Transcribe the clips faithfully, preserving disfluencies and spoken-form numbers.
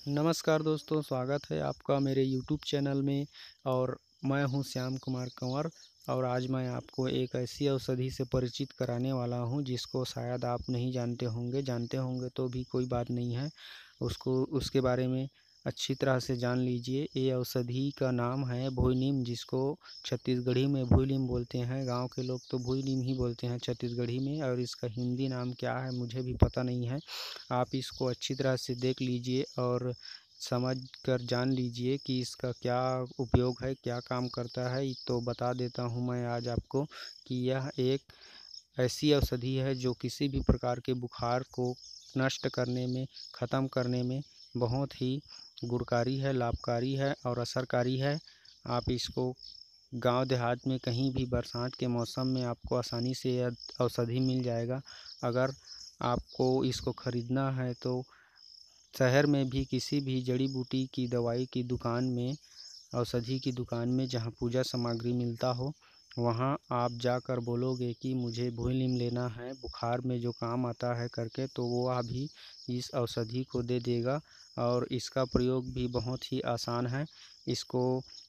नमस्कार दोस्तों, स्वागत है आपका मेरे यूट्यूब चैनल में। और मैं हूं श्याम कुमार कंवर। और आज मैं आपको एक ऐसी औषधि से परिचित कराने वाला हूं जिसको शायद आप नहीं जानते होंगे। जानते होंगे तो भी कोई बात नहीं है, उसको उसके बारे में अच्छी तरह से जान लीजिए। ये औषधि का नाम है भुई नीम, जिसको छत्तीसगढ़ी में भुई नीम बोलते हैं। गांव के लोग तो भुई नीम ही बोलते हैं छत्तीसगढ़ी में, और इसका हिंदी नाम क्या है मुझे भी पता नहीं है। आप इसको अच्छी तरह से देख लीजिए और समझ कर जान लीजिए कि इसका क्या उपयोग है, क्या काम करता है। तो बता देता हूँ मैं आज आपको कि यह एक ऐसी औषधि है जो किसी भी प्रकार के बुखार को नष्ट करने में, ख़त्म करने में बहुत ही गुणकारी है, लाभकारी है और असरकारी है। आप इसको गांव देहात में कहीं भी बरसात के मौसम में आपको आसानी से यह औषधि मिल जाएगा। अगर आपको इसको ख़रीदना है तो शहर में भी किसी भी जड़ी बूटी की दवाई की दुकान में, औषधि की दुकान में जहाँ पूजा सामग्री मिलता हो, वहाँ आप जाकर बोलोगे कि मुझे भुई नीम लेना है बुखार में जो काम आता है करके, तो वह भी इस औषधि को दे देगा। और इसका प्रयोग भी बहुत ही आसान है। इसको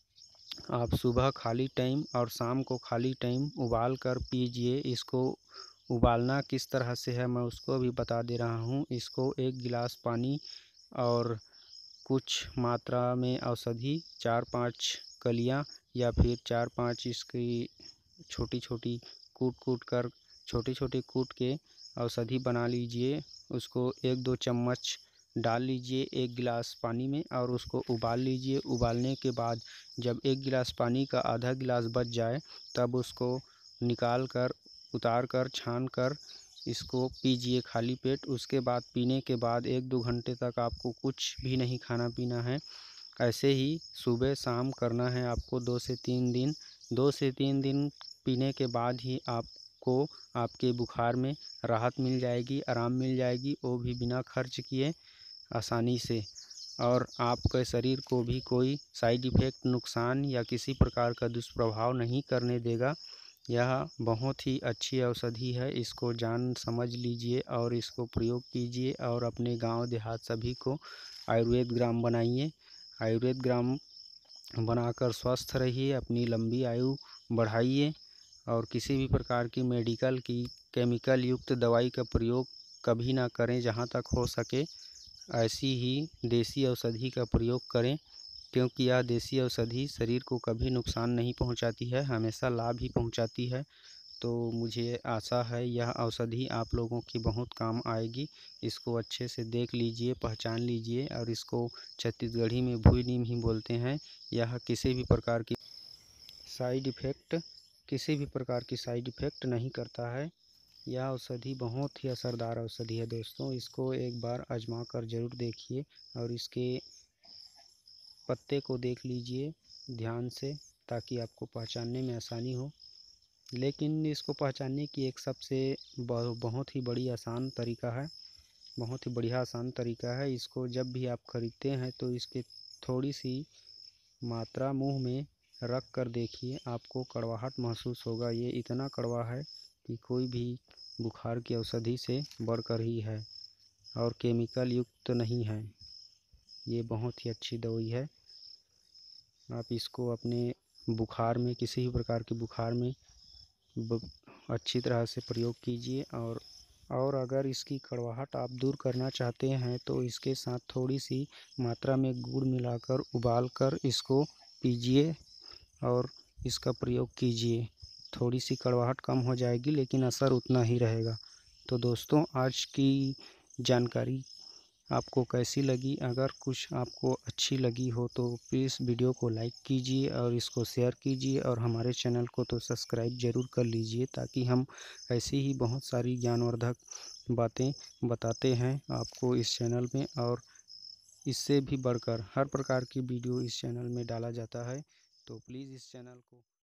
आप सुबह खाली टाइम और शाम को खाली टाइम उबाल कर पीजिए। इसको उबालना किस तरह से है मैं उसको भी बता दे रहा हूँ। इसको एक गिलास पानी और कुछ मात्रा में औषधि, चार पाँच कलियां या फिर चार पाँच इसकी छोटी छोटी कूट कूट कर, छोटी छोटी कूट के औषधि बना लीजिए। उसको एक दो चम्मच डाल लीजिए एक गिलास पानी में और उसको उबाल लीजिए। उबालने के बाद जब एक गिलास पानी का आधा गिलास बच जाए तब उसको निकाल कर, उतार कर, छान कर इसको पीजिए खाली पेट। उसके बाद पीने के बाद एक दो घंटे तक आपको कुछ भी नहीं खाना पीना है। ऐसे ही सुबह शाम करना है आपको दो से तीन दिन। दो से तीन दिन पीने के बाद ही आपको आपके बुखार में राहत मिल जाएगी, आराम मिल जाएगी, वो भी बिना खर्च किए, आसानी से। और आपके शरीर को भी कोई साइड इफ़ेक्ट, नुकसान या किसी प्रकार का दुष्प्रभाव नहीं करने देगा। यह बहुत ही अच्छी औषधि है। इसको जान समझ लीजिए और इसको प्रयोग कीजिए और अपने गांव देहात सभी को आयुर्वेद ग्राम बनाइए। आयुर्वेद ग्राम बनाकर स्वस्थ रहिए, अपनी लंबी आयु बढ़ाइए। और किसी भी प्रकार की मेडिकल की केमिकल युक्त दवाई का प्रयोग कभी ना करें। जहाँ तक हो सके ऐसी ही देसी औषधि का प्रयोग करें, क्योंकि यह देसी औषधि शरीर को कभी नुकसान नहीं पहुंचाती है, हमेशा लाभ ही पहुंचाती है। तो मुझे आशा है यह औषधि आप लोगों की बहुत काम आएगी। इसको अच्छे से देख लीजिए, पहचान लीजिए। और इसको छत्तीसगढ़ी में भुई नीम ही बोलते हैं। यह किसी भी प्रकार की साइड इफ़ेक्ट किसी भी प्रकार की साइड इफ़ेक्ट नहीं करता है। यह औषधि बहुत ही असरदार औषधि है दोस्तों। इसको एक बार आजमा कर ज़रूर देखिए और इसके पत्ते को देख लीजिए ध्यान से, ताकि आपको पहचानने में आसानी हो। लेकिन इसको पहचानने की एक सबसे बहुत ही बड़ी आसान तरीका है, बहुत ही बढ़िया आसान तरीका है। इसको जब भी आप खरीदते हैं तो इसके थोड़ी सी मात्रा मुंह में रख कर देखिए, आपको कड़वाहट महसूस होगा। ये इतना कड़वा है कि कोई भी बुखार की औषधि से बढ़कर ही है और केमिकल युक्त नहीं है। ये बहुत ही अच्छी दवाई है। आप इसको अपने बुखार में, किसी भी प्रकार के बुखार में अच्छी तरह से प्रयोग कीजिए। और और अगर इसकी कड़वाहट आप दूर करना चाहते हैं तो इसके साथ थोड़ी सी मात्रा में गुड़ मिलाकर उबाल कर इसको पीजिए और इसका प्रयोग कीजिए। थोड़ी सी कड़वाहट कम हो जाएगी लेकिन असर उतना ही रहेगा। तो दोस्तों, आज की जानकारी आपको कैसी लगी? अगर कुछ आपको अच्छी लगी हो तो प्लीज़ वीडियो को लाइक कीजिए और इसको शेयर कीजिए और हमारे चैनल को तो सब्सक्राइब ज़रूर कर लीजिए, ताकि हम ऐसी ही बहुत सारी ज्ञानवर्धक बातें बताते हैं आपको इस चैनल में। और इससे भी बढ़कर हर प्रकार की वीडियो इस चैनल में डाला जाता है। तो प्लीज़ इस चैनल को